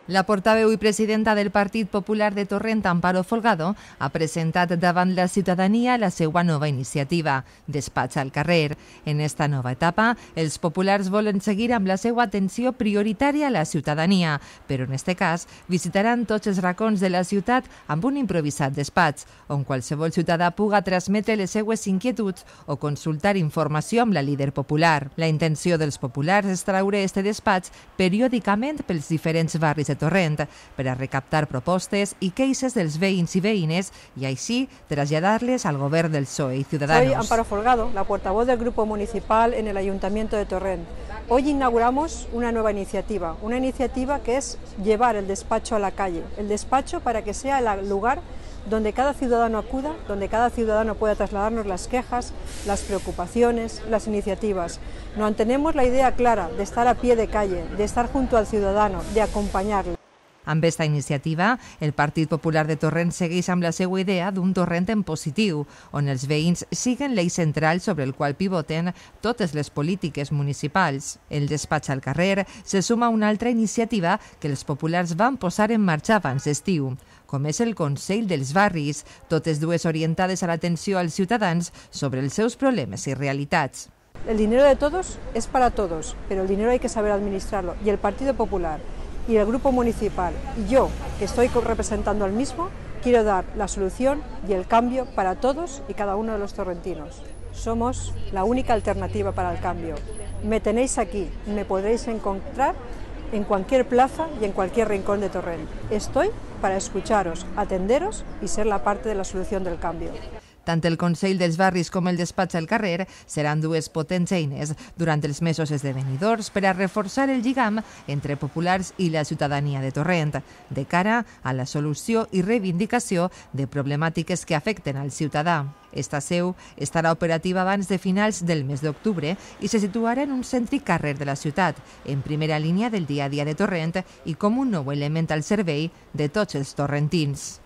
La portaveu i presidenta del Partit Popular de Torrent, Amparo Folgado, ha presentat davant la ciutadania la seva nova iniciativa, Despatx al carrer. En esta nova etapa, els populars volen seguir amb la seva atenció prioritària a la ciutadania, però en este cas visitaran tots els racons de la ciutat amb un improvisat despatx, on qualsevol ciutadà puga transmetre les seues inquietuds o consultar informació amb la líder popular. La intenció dels populars és traure este despatx periòdicament pels diferents barris de Torrent per a recaptar propostes i queixes dels veïns i veïnes i així traslladar-les al govern del PSOE y Ciudadanos. Soy Amparo Folgado, la portavoz del Grupo Municipal en el Ayuntamiento de Torrent. Hoy inauguramos una nueva iniciativa que es llevar el despacho a la calle, el despacho para que sea el lugar donde cada ciudadano acuda, donde cada ciudadano pueda trasladarnos las quejas, las preocupaciones, las iniciativas. No tenemos la idea clara de estar a pie de calle, de estar junto al ciudadano, de acompañarle. Amb esta iniciativa, el Partit Popular de Torrent segueix amb la seva idea d'un Torrent en positiu, on els veïns siguen l'eix central sobre el qual pivoten totes les polítiques municipals. El despatx al carrer se suma a una altra iniciativa que els populars van posar en marxa abans d'estiu, com és el Consell dels Barris, totes dues orientades a l'atenció als ciutadans sobre els seus problemes i realitats. El dinero de todos es para todos, pero el dinero hay que saber administrarlo. Y el Partido Popular y el Grupo Municipal y yo, que estoy representando al mismo, quiero dar la solución y el cambio para todos y cada uno de los torrentinos. Somos la única alternativa para el cambio. Me tenéis aquí, me podréis encontrar en cualquier plaza y en cualquier rincón de Torrent. Estoy para escucharos, atenderos y ser la parte de la solución del cambio. Tant el Consell dels Barris com el Despatx al carrer seran dues potents eines durant els mesos esdevenidors per a reforçar el lligam entre populars i la ciutadania de Torrent, de cara a la solució i reivindicació de problemàtiques que afecten al ciutadà. Esta seu estarà operativa abans de finals del mes d'octubre i se situarà en un cèntric carrer de la ciutat, en primera línia del dia a dia de Torrent i com un nou element al servei de tots els torrentins.